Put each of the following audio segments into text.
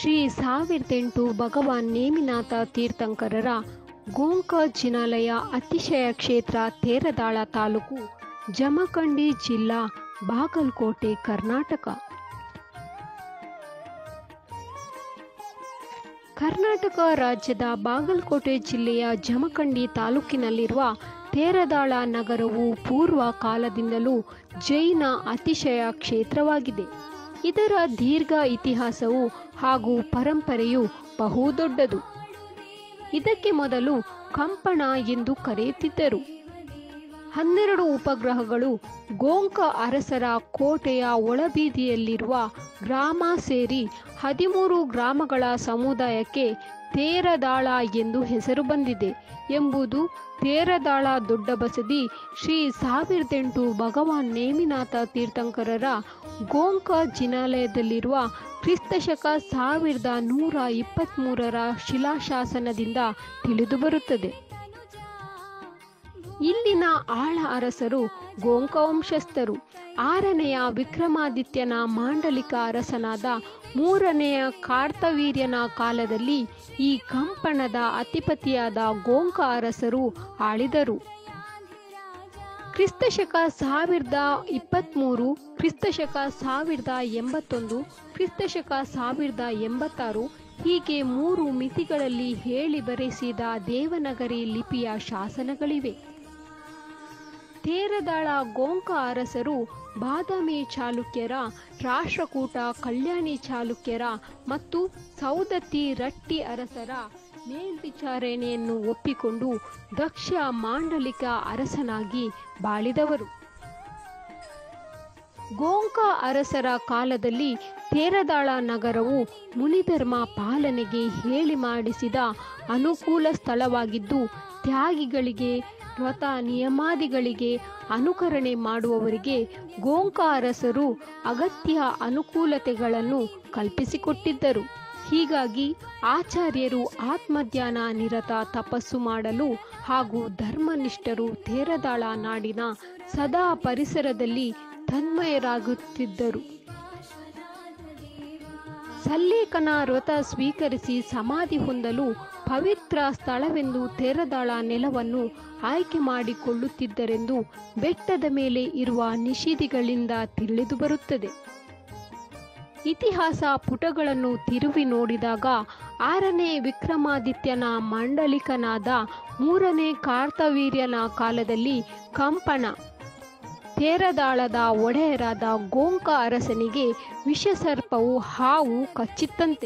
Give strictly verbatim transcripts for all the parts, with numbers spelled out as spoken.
ಶ್ರೀ ಸಾವಿರದೆಂಟು ಭಗವಾನ್ ನೇಮಿನಾಥ ತೀರ್ಥಂಕರರ ಗೋಂಕ ಜಿನಾಲಯ ಅತಿಶಯ ಕ್ಷೇತ್ರ ತೇರದಾಳ ತಾಲೂಕು ಜಮಖಂಡಿ ಜಿಲ್ಲಾ ಬಾಗಲಕೋಟೆ ಕರ್ನಾಟಕ. ಕರ್ನಾಟಕ ರಾಜ್ಯದ ಬಾಗಲಕೋಟೆ ಜಿಲ್ಲೆಯ ಜಮಖಂಡಿ ತಾಲೂಕಿನಲ್ಲಿರುವ ತೇರದಾಳ ನಗರವು ಪೂರ್ವ ಕಾಲದಿಂದಲೂ ಜೈನ ಅತಿಶಯ ಕ್ಷೇತ್ರವಾಗಿದೆ. ಇದರ ದೀರ್ಘ ಇತಿಹಾಸವು ಹಾಗೂ ಪರಂಪರೆಯು ಬಹುದೊಡ್ಡದು. ಇದಕ್ಕೆ ಮೊದಲು ಕಂಪಣ ಎಂದು ಕರೆಯುತ್ತಿದ್ದರು. ಹನ್ನೆರಡು ಉಪಗ್ರಹಗಳು ಗೋಂಕ ಅರಸರ ಕೋಟೆಯ ಒಳಬೀದಿಯಲ್ಲಿರುವ ಗ್ರಾಮ ಸೇರಿ ಹದಿಮೂರು ಗ್ರಾಮಗಳ ಸಮುದಾಯಕ್ಕೆ ತೇರದಾಳ ಎಂದು ಹೆಸರು ಬಂದಿದೆ ಎಂಬುದು ತೇರದಾಳ ದೊಡ್ಡ ಬಸದಿ ಶ್ರೀ ಸಾವಿರದೆಂಟು ಭಗವಾನ್ ನೇಮಿನಾಥ ತೀರ್ಥಂಕರರ ಗೋಂಕ ಜಿನಾಲಯದಲ್ಲಿರುವ ಕ್ರಿಸ್ತಶಕ ಸಾವಿರದ ನೂರ ಇಪ್ಪತ್ತ್ಮೂರರ ಶಿಲಾಶಾಸನದಿಂದ ತಿಳಿದುಬರುತ್ತದೆ. ಇಲ್ಲಿನ ಆಳ ಅರಸರು ಗೋಂಕ ವಂಶಸ್ಥರು. ಆರನೆಯ ವಿಕ್ರಮಾದಿತ್ಯನ ಮಾಂಡಲಿಕ ಅರಸನಾದ ಮೂರನೆಯ ಕಾರ್ತವೀರ್ಯನ ಕಾಲದಲ್ಲಿ ಈ ಕಂಪಣದ ಅಧಿಪತಿಯಾದ ಗೋಂಕ ಅರಸರು ಆಳಿದರು. ಕ್ರಿಸ್ತಶಕ ಸಾವಿರದ ಇಪ್ಪತ್ತ್ಮೂರು, ಕ್ರಿಸ್ತಶಕ ಸಾವಿರದ ಎಂಬತ್ತೊಂದು, ಕ್ರಿಸ್ತಶಕ ಸಾವಿರದ ಎಂಬತ್ತಾರು ಹೀಗೆ ಮೂರು ಮಿತಿಗಳಲ್ಲಿ ಹೇಳಿ ಬರೆಸಿದ ದೇವನಗರಿ ಲಿಪಿಯ ಶಾಸನಗಳಿವೆ. ತೇರದಾಳ ಗೋಂಕ ಅರಸರು ಬಾದಾಮಿ ಚಾಲುಕ್ಯರ, ರಾಷ್ಟ್ರಕೂಟ ಕಲ್ಯಾಣಿ ಚಾಲುಕ್ಯರ ಮತ್ತು ಸೌದತ್ತಿ ರಟ್ಟಿ ಅರಸರ ಮೇಲ್ವಿಚಾರಣೆಯನ್ನು ಒಪ್ಪಿಕೊಂಡು ದಕ್ಷ ಮಾಂಡಲಿಕ ಅರಸನಾಗಿ ಬಾಳಿದವರು. ಗೋಂಕ ಅರಸರ ಕಾಲದಲ್ಲಿ ತೇರದಾಳ ನಗರವು ಮುನಿಧರ್ಮ ಪಾಲನೆಗೆ ಹೇಳಿ ಮಾಡಿಸಿದ ಅನುಕೂಲ ಸ್ಥಳವಾಗಿದ್ದು, ತ್ಯಾಗಿಗಳಿಗೆ, ವ್ರತ ನಿಯಮಾದಿಗಳಿಗೆ ಅನುಕರಣೆ ಮಾಡುವವರಿಗೆ ಗೋಂಕ ಅರಸರು ಅಗತ್ಯ ಅನುಕೂಲತೆಗಳನ್ನು ಕಲ್ಪಿಸಿಕೊಟ್ಟಿದ್ದರು. ಹೀಗಾಗಿ ಆಚಾರ್ಯರು ಆತ್ಮಧ್ಯಾನ ನಿರತ ತಪಸ್ಸು ಮಾಡಲು ಹಾಗೂ ಧರ್ಮನಿಷ್ಠರು ತೇರದಾಳ ನಾಡಿನ ಸದಾ ಪರಿಸರದಲ್ಲಿ ತನ್ಮಯರಾಗುತ್ತಿದ್ದರು. ಸಲ್ಲೇಖನ ವ್ರತ ಸ್ವೀಕರಿಸಿ ಸಮಾಧಿ ಹೊಂದಲು ಪವಿತ್ರ ಸ್ಥಳವೆಂದು ತೇರದಾಳ ನೆಲವನ್ನು ಆಯ್ಕೆ ಮಾಡಿಕೊಳ್ಳುತ್ತಿದ್ದರೆಂದು ಬೆಟ್ಟದ ಮೇಲೆ ಇರುವ ನಿಷಿದಿಗಳಿಂದ ತಿಳಿದು ಬರುತ್ತದೆ. ಇತಿಹಾಸ ಪುಟಗಳನ್ನು ತಿರುವಿ ನೋಡಿದಾಗ ಆರನೇ ವಿಕ್ರಮಾದಿತ್ಯನ ಮಾಂಡಲಿಕನಾದ ಮೂರನೇ ಕಾರ್ತವೀರ್ಯನ ಕಾಲದಲ್ಲಿ ಕಂಪಣ ತೇರದಾಳದ ಒಡೆಯರಾದ ಗೋಂಕ ಅರಸನಿಗೆ ವಿಷಸರ್ಪವು ಹಾವು ಕಚ್ಚಿತ್ತಂತೆ.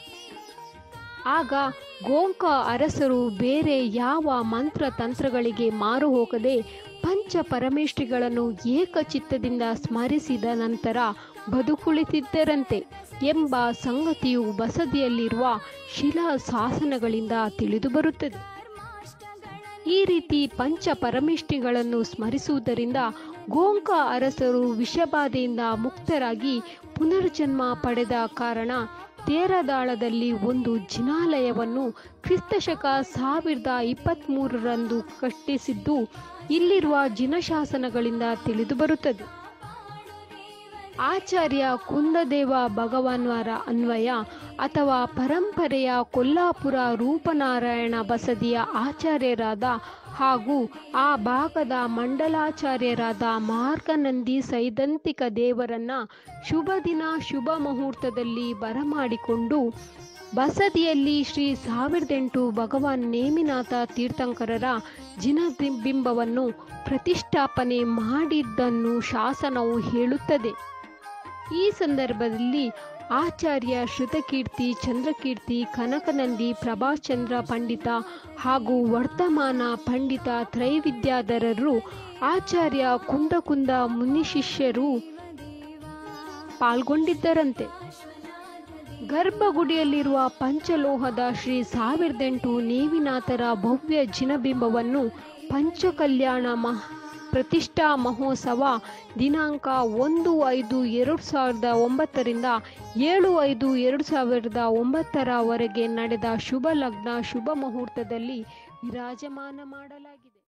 ಆಗ ಗೋಂಕ ಅರಸರು ಬೇರೆ ಯಾವ ಮಂತ್ರ ತಂತ್ರಗಳಿಗೆ ಮಾರು ಹೋಗದೆ ಪಂಚ ಪರಮೇಷ್ಠಿಗಳನ್ನು ಏಕಚಿತ್ತದಿಂದ ಸ್ಮರಿಸಿದ ನಂತರ ಬದುಕುಳಿತಿದ್ದರಂತೆ ಎಂಬ ಸಂಗತಿಯು ಬಸದಿಯಲ್ಲಿರುವ ಶಿಲಾ ಶಾಸನಗಳಿಂದ ತಿಳಿದುಬರುತ್ತದೆ. ಈ ರೀತಿ ಪಂಚ ಪರಮೇಷ್ಠಿಗಳನ್ನು ಸ್ಮರಿಸುವುದರಿಂದ ಗೋಂಕ ಅರಸರು ವಿಷಬಾಧೆಯಿಂದ ಮುಕ್ತರಾಗಿ ಪುನರ್ಜನ್ಮ ಪಡೆದ ಕಾರಣ ತೇರದಾಳದಲ್ಲಿ ಒಂದು ಜಿನಾಲಯವನ್ನು ಕ್ರಿಸ್ತಶಕ ಸಾವಿರದ ಇಪ್ಪತ್ತ್ಮೂರರಂದು ಕಟ್ಟಿಸಿದ್ದು ಇಲ್ಲಿರುವ ಜಿನಶಾಸನಗಳಿಂದ ತಿಳಿದುಬರುತ್ತದೆ. ಆಚಾರ್ಯ ಕುಂದದೇವ ಭಗವಾನ್ವರ ಅನ್ವಯ ಅಥವಾ ಪರಂಪರೆಯ ಕೊಲ್ಲಾಪುರ ರೂಪನಾರಾಯಣ ಬಸದಿಯ ಆಚಾರ್ಯರಾದ ಹಾಗೂ ಆ ಭಾಗದ ಮಂಡಲಾಚಾರ್ಯರಾದ ಮಾರ್ಗನಂದಿ ಸೈದ್ಧಾಂತಿಕ ದೇವರನ್ನ ಶುಭ ದಿನ ಶುಭ ಮುಹೂರ್ತದಲ್ಲಿ ಬರಮಾಡಿಕೊಂಡು ಬಸದಿಯಲ್ಲಿ ಶ್ರೀ ಸಾವಿರದೆಂಟು ಭಗವಾನ್ ನೇಮಿನಾಥ ತೀರ್ಥಂಕರರ ಜಿನಬಿಂಬವನ್ನು ಪ್ರತಿಷ್ಠಾಪನೆ ಮಾಡಿದ್ದನ್ನು ಶಾಸನವು ಹೇಳುತ್ತದೆ. ಈ ಸಂದರ್ಭದಲ್ಲಿ ಆಚಾರ್ಯ ಶ್ರುತಕೀರ್ತಿ, ಚಂದ್ರಕೀರ್ತಿ, ಕನಕನಂದಿ, ಪ್ರಭಾಚಂದ್ರ ಪಂಡಿತ ಹಾಗೂ ವರ್ತಮಾನ ಪಂಡಿತ ತ್ರೈವಿದ್ಯಾಧರರು, ಆಚಾರ್ಯ ಕುಂದಕುಂದ ಮುನಿಶಿಷ್ಯರು ಪಾಲ್ಗೊಂಡಿದ್ದರಂತೆ. ಗರ್ಭಗುಡಿಯಲ್ಲಿರುವ ಪಂಚಲೋಹದ ಶ್ರೀ ಸಾವಿರದೆಂಟು ನೇಮಿನಾಥರ ಭವ್ಯ ಜಿನಬಿಂಬವನ್ನು ಪಂಚಕಲ್ಯಾಣ ಮಹ ಪ್ರತಿಷ್ಠಾ ಮಹೋತ್ಸವ ದಿನಾಂಕ ಒಂದು ಐದು ಎರಡು ಸಾವಿರದ ಒಂಬತ್ತರಿಂದ ಏಳು ಐದು ಎರಡು ಸಾವಿರದ ಒಂಬತ್ತರವರೆಗೆ ನಡೆದ ಶುಭ ಲಗ್ನ ಶುಭ ಮುಹೂರ್ತದಲ್ಲಿ ವಿರಾಜಮಾನ ಮಾಡಲಾಗಿದೆ.